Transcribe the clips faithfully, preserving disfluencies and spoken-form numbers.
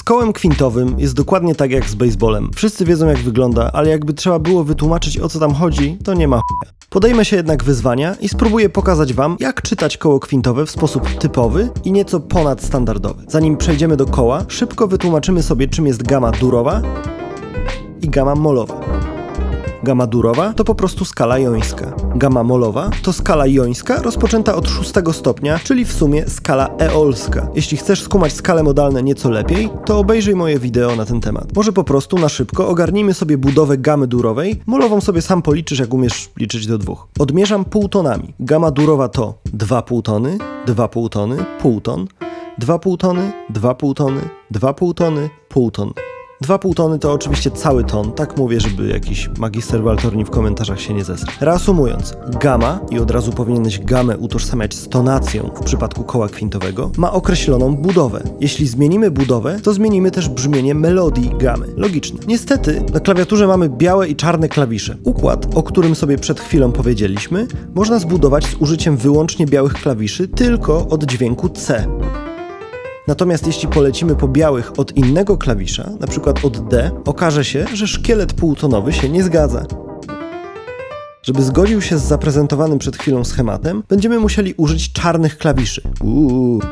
kołem kwintowym jest dokładnie tak jak z baseballem. Wszyscy wiedzą jak wygląda, ale jakby trzeba było wytłumaczyć o co tam chodzi, to nie ma chuja. Podejmę się jednak wyzwania i spróbuję pokazać wam, jak czytać koło kwintowe w sposób typowy i nieco ponadstandardowy. Zanim przejdziemy do koła, szybko wytłumaczymy sobie, czym jest gama durowa i gama molowa. Gama durowa to po prostu skala jońska. Gama molowa to skala jońska rozpoczęta od szóstego stopnia, czyli w sumie skala eolska. Jeśli chcesz skumać skale modalne nieco lepiej, to obejrzyj moje wideo na ten temat. Może po prostu na szybko ogarnijmy sobie budowę gamy durowej, molową sobie sam policzysz, jak umiesz liczyć do dwóch. Odmierzam półtonami. Gama durowa to dwa półtony, dwa półtony, półton, dwa półtony, dwa półtony, dwa półtony, półton. Dwa półtony to oczywiście cały ton, tak mówię, żeby jakiś magister waltorni w komentarzach się nie zesrał. Reasumując, gama, i od razu powinieneś gamę utożsamiać z tonacją w przypadku koła kwintowego, ma określoną budowę. Jeśli zmienimy budowę, to zmienimy też brzmienie melodii gamy. Logicznie. Niestety, na klawiaturze mamy białe i czarne klawisze. Układ, o którym sobie przed chwilą powiedzieliśmy, można zbudować z użyciem wyłącznie białych klawiszy tylko od dźwięku C. Natomiast jeśli polecimy po białych od innego klawisza, na przykład od D, okaże się, że szkielet półtonowy się nie zgadza. Żeby zgodził się z zaprezentowanym przed chwilą schematem, będziemy musieli użyć czarnych klawiszy. Uuu.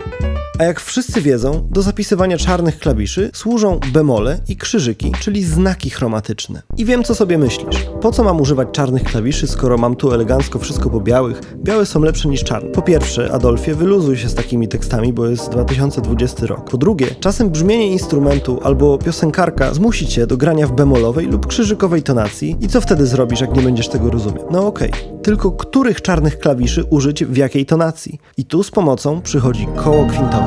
A jak wszyscy wiedzą, do zapisywania czarnych klawiszy służą bemole i krzyżyki, czyli znaki chromatyczne. I wiem, co sobie myślisz. Po co mam używać czarnych klawiszy, skoro mam tu elegancko wszystko po białych? Białe są lepsze niż czarne. Po pierwsze, Adolfie, wyluzuj się z takimi tekstami, bo jest dwa tysiące dwudziesty rok. Po drugie, czasem brzmienie instrumentu albo piosenkarka zmusi cię do grania w bemolowej lub krzyżykowej tonacji i co wtedy zrobisz, jak nie będziesz tego rozumiał? No okej. Okay. Tylko których czarnych klawiszy użyć w jakiej tonacji? I tu z pomocą przychodzi koło kwintowe.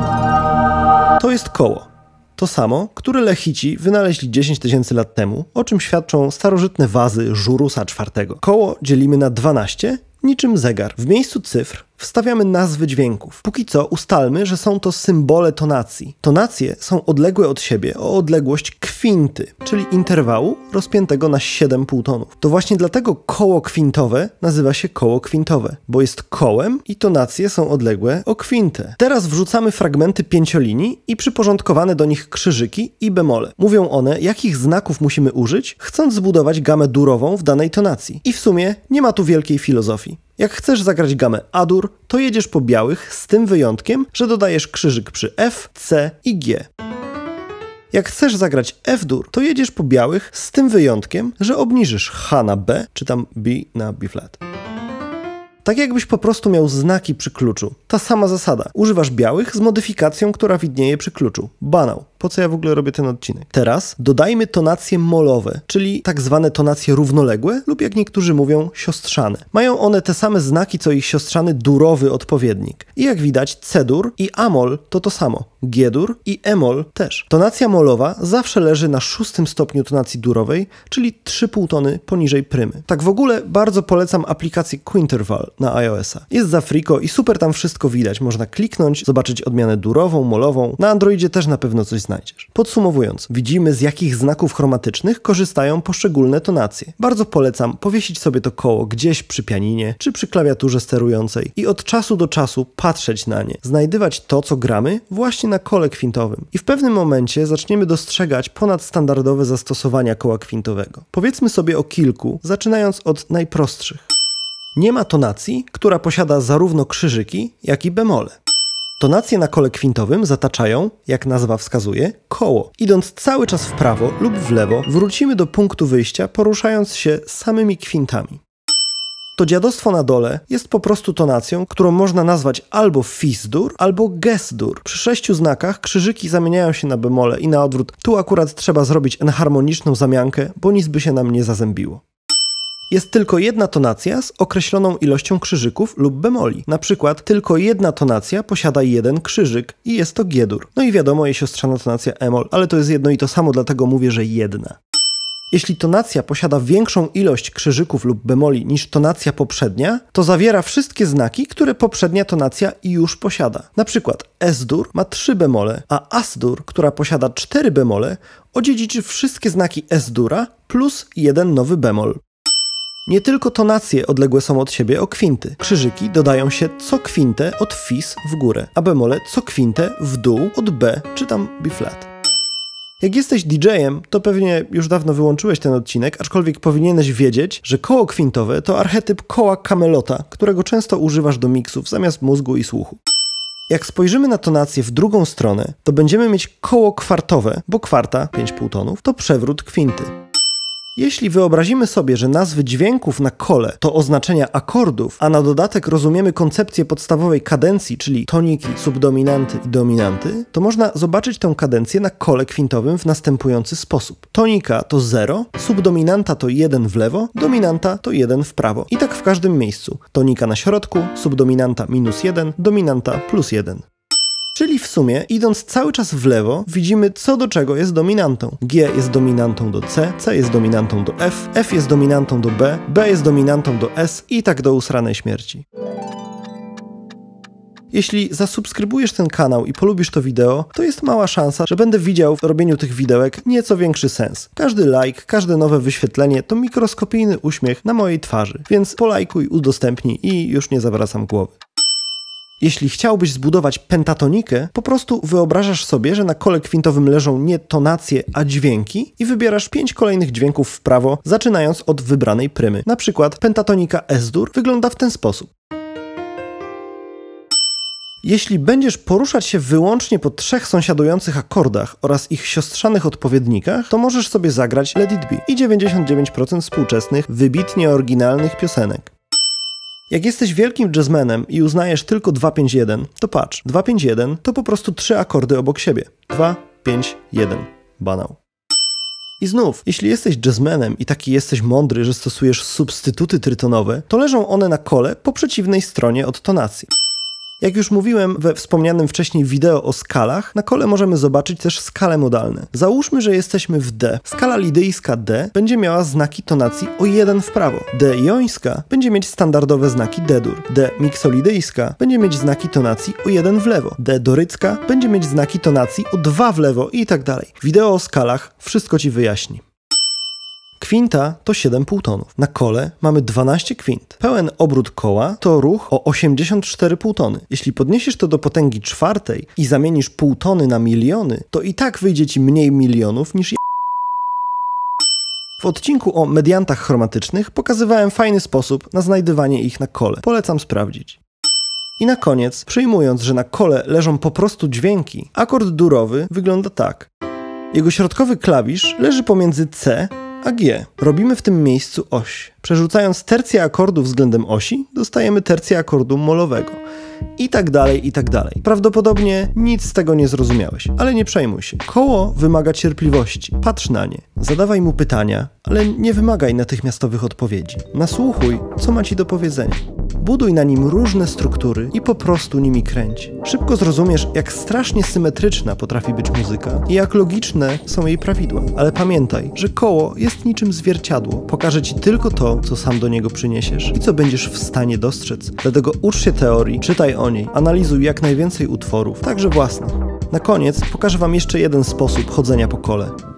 To jest koło. To samo, które Lechici wynaleźli dziesięć tysięcy lat temu, o czym świadczą starożytne wazy Żurusa czwartego. Koło dzielimy na dwanaście, niczym zegar. W miejscu cyfr wstawiamy nazwy dźwięków. Póki co ustalmy, że są to symbole tonacji. Tonacje są odległe od siebie o odległość kwinty, czyli interwału rozpiętego na siedem półtonów. To właśnie dlatego koło kwintowe nazywa się koło kwintowe, bo jest kołem i tonacje są odległe o kwintę. Teraz wrzucamy fragmenty pięciolinii i przyporządkowane do nich krzyżyki i bemole. Mówią one, jakich znaków musimy użyć, chcąc zbudować gamę durową w danej tonacji. I w sumie nie ma tu wielkiej filozofii. Jak chcesz zagrać gamę A-dur, to jedziesz po białych z tym wyjątkiem, że dodajesz krzyżyk przy F, C i G. Jak chcesz zagrać F-dur, to jedziesz po białych z tym wyjątkiem, że obniżysz H na B, czy tam B na B-flat. Tak jakbyś po prostu miał znaki przy kluczu. Ta sama zasada. Używasz białych z modyfikacją, która widnieje przy kluczu. Banał. Po co ja w ogóle robię ten odcinek? Teraz dodajmy tonacje molowe, czyli tak zwane tonacje równoległe lub jak niektórzy mówią siostrzane. Mają one te same znaki, co ich siostrzany durowy odpowiednik. I jak widać C-dur i A-mol to to samo. G-dur i E-mol też. Tonacja molowa zawsze leży na szóstym stopniu tonacji durowej, czyli trzy półtony poniżej prymy. Tak w ogóle bardzo polecam aplikację Quinterval na iOS-a. Jest za friko i super tam wszystko widać. Można kliknąć, zobaczyć odmianę durową, molową. Na Androidzie też na pewno coś znajdziesz. Podsumowując, widzimy, z jakich znaków chromatycznych korzystają poszczególne tonacje. Bardzo polecam powiesić sobie to koło gdzieś przy pianinie czy przy klawiaturze sterującej i od czasu do czasu patrzeć na nie. Znajdywać to, co gramy, właśnie na kole kwintowym. I w pewnym momencie zaczniemy dostrzegać ponadstandardowe zastosowania koła kwintowego. Powiedzmy sobie o kilku, zaczynając od najprostszych. Nie ma tonacji, która posiada zarówno krzyżyki, jak i bemole. Tonacje na kole kwintowym zataczają, jak nazwa wskazuje, koło. Idąc cały czas w prawo lub w lewo, wrócimy do punktu wyjścia, poruszając się samymi kwintami. To dziadostwo na dole jest po prostu tonacją, którą można nazwać albo fis-dur, albo ges-dur. Przy sześciu znakach krzyżyki zamieniają się na bemole i na odwrót. Tu akurat trzeba zrobić enharmoniczną zamiankę, bo nic by się nam nie zazębiło. Jest tylko jedna tonacja z określoną ilością krzyżyków lub bemoli. Na przykład tylko jedna tonacja posiada jeden krzyżyk i jest to G-dur. No i wiadomo, jej siostrzana tonacja E-mol, ale to jest jedno i to samo, dlatego mówię, że jedna. Jeśli tonacja posiada większą ilość krzyżyków lub bemoli niż tonacja poprzednia, to zawiera wszystkie znaki, które poprzednia tonacja już posiada. Na przykład Es-dur ma trzy bemole, a As-dur, która posiada cztery bemole, odziedziczy wszystkie znaki Es-dura plus jeden nowy bemol. Nie tylko tonacje odległe są od siebie o kwinty. Krzyżyki dodają się co kwintę od fis w górę, a bemole co kwintę w dół od B czy tam B-flat. Jak jesteś didżejem, to pewnie już dawno wyłączyłeś ten odcinek, aczkolwiek powinieneś wiedzieć, że koło kwintowe to archetyp koła Camelota, którego często używasz do miksów zamiast mózgu i słuchu. Jak spojrzymy na tonację w drugą stronę, to będziemy mieć koło kwartowe, bo kwarta, pięć półtonów, to przewrót kwinty. Jeśli wyobrazimy sobie, że nazwy dźwięków na kole to oznaczenia akordów, a na dodatek rozumiemy koncepcję podstawowej kadencji, czyli toniki, subdominanty i dominanty, to można zobaczyć tę kadencję na kole kwintowym w następujący sposób. Tonika to zero, subdominanta to jeden w lewo, dominanta to jeden w prawo. I tak w każdym miejscu. Tonika na środku, subdominanta minus jeden, dominanta plus jeden. Czyli w sumie, idąc cały czas w lewo, widzimy, co do czego jest dominantą. G jest dominantą do C, C jest dominantą do F, F jest dominantą do B, B jest dominantą do S i tak do usranej śmierci. Jeśli zasubskrybujesz ten kanał i polubisz to wideo, to jest mała szansa, że będę widział w robieniu tych widełek nieco większy sens. Każdy like, każde nowe wyświetlenie to mikroskopijny uśmiech na mojej twarzy, więc polajkuj, udostępnij i już nie zawracam głowy. Jeśli chciałbyś zbudować pentatonikę, po prostu wyobrażasz sobie, że na kole kwintowym leżą nie tonacje, a dźwięki i wybierasz pięć kolejnych dźwięków w prawo, zaczynając od wybranej prymy. Na przykład pentatonika Es-dur wygląda w ten sposób. Jeśli będziesz poruszać się wyłącznie po trzech sąsiadujących akordach oraz ich siostrzanych odpowiednikach, to możesz sobie zagrać Let It Be i dziewięćdziesiąt dziewięć procent współczesnych, wybitnie oryginalnych piosenek. Jak jesteś wielkim jazzmenem i uznajesz tylko dwa pięć jeden, to patrz, dwa pięć jeden to po prostu trzy akordy obok siebie. dwa pięć jeden. Banał. I znów, jeśli jesteś jazzmenem i taki jesteś mądry, że stosujesz substytuty trytonowe, to leżą one na kole po przeciwnej stronie od tonacji. Jak już mówiłem we wspomnianym wcześniej wideo o skalach, na kole możemy zobaczyć też skale modalne. Załóżmy, że jesteśmy w D. Skala lidyjska D będzie miała znaki tonacji o jeden w prawo. D jońska będzie mieć standardowe znaki D-dur. D miksolidyjska będzie mieć znaki tonacji o jeden w lewo. D dorycka będzie mieć znaki tonacji o dwa w lewo i tak dalej. Wideo o skalach wszystko Ci wyjaśni. Kwinta to siedem półtonów. Na kole mamy dwanaście kwint. Pełen obrót koła to ruch o osiemdziesiąt cztery półtony. Jeśli podniesiesz to do potęgi czwartej i zamienisz półtony na miliony, to i tak wyjdzie Ci mniej milionów niż je... W odcinku o mediantach chromatycznych pokazywałem fajny sposób na znajdywanie ich na kole. Polecam sprawdzić. I na koniec, przyjmując, że na kole leżą po prostu dźwięki, akord durowy wygląda tak. Jego środkowy klawisz leży pomiędzy C a G. Robimy w tym miejscu oś. Przerzucając tercję akordu względem osi, dostajemy tercję akordu molowego. I tak dalej, i tak dalej. Prawdopodobnie nic z tego nie zrozumiałeś, ale nie przejmuj się. Koło wymaga cierpliwości. Patrz na nie. Zadawaj mu pytania, ale nie wymagaj natychmiastowych odpowiedzi. Nasłuchuj, co ma Ci do powiedzenia. Buduj na nim różne struktury i po prostu nimi kręć. Szybko zrozumiesz, jak strasznie symetryczna potrafi być muzyka i jak logiczne są jej prawidła. Ale pamiętaj, że koło jest niczym zwierciadło. Pokaże Ci tylko to, co sam do niego przyniesiesz i co będziesz w stanie dostrzec. Dlatego ucz się teorii, czytaj o niej, analizuj jak najwięcej utworów, także własnych. Na koniec pokażę Wam jeszcze jeden sposób chodzenia po kole.